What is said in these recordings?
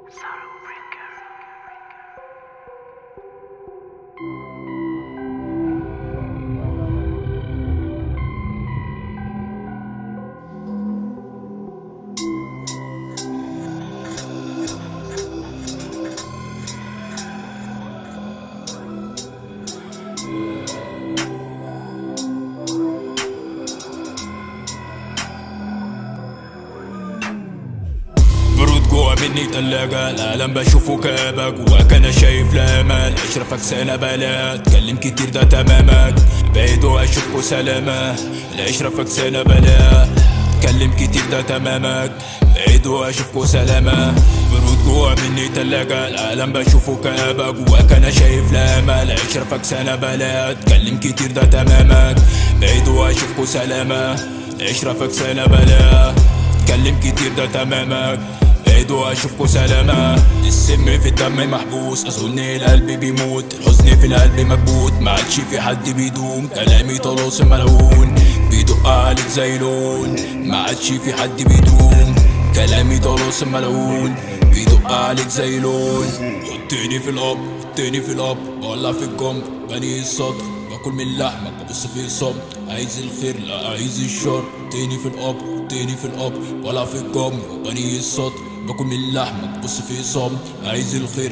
برود جوا مني تلاجة، العالم بشوفه كابة، جواك انا شايف لا امل، اشرفك سنة بلا اتكلم كتير ده تمامك، بعيد واشوفكوا سلامة، اشرفك سنة بلا اتكلم كتير ده تمامك، بعيد واشوفكوا سلامة. برود جوا مني تلاجة، العالم بشوفه كابة، جواك انا شايف لا امل، اشرفك سنة بلا اتكلم كتير ده تمامك، بعيد واشوفكوا سلامة، اشرفك سنة بلا اتكلم كتير ده تمامك، بعيد واشوفكوا سلامة. السم في الدم محبوس، اظن القلب بيموت، الحزن في القلب مكبوت، ما عادش في حد بيدوم، كلامي طلاسم ملعون بيدق عليك زي لون، ما عادش في حد بيدوم، كلامي طلاسم ملعون بيدق عليك زي لون. حطني في القبر، حطني في القبر، بولع في الجمر، بني السطر، باكل من لحمك ببص في الصمت، عايز الخير لا عايز الشر. حطني في القبر، حطني في القبر، بولع في الجمر وبني السطر، باكل من لحمك ببص في الصمت، عايز الخير.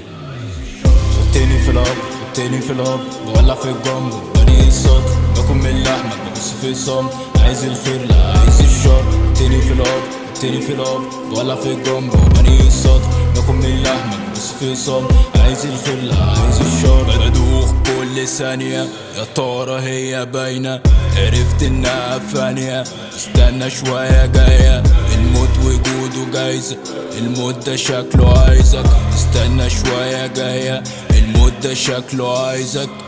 حطني في القبر، حطني في القبر، بولع في الجمر وبني السطر، باكل من لحمك ببص في الصمت، عايز الخير لا عايز الشر. حطني في القبر، حطني في القبر، بولع في الجمر وبني السطر، باكل من لحمك ببص في الصمت، عايز الخير لا عايز الشر. بدوخ كل ثانية، يا ترى هي باينة، عرفت انها فانية، استنى شوية جاية، الموت وجوده جايزة، الموت ده شكله عايزك، استنى شوية جاية، الموت ده شكله عايزك.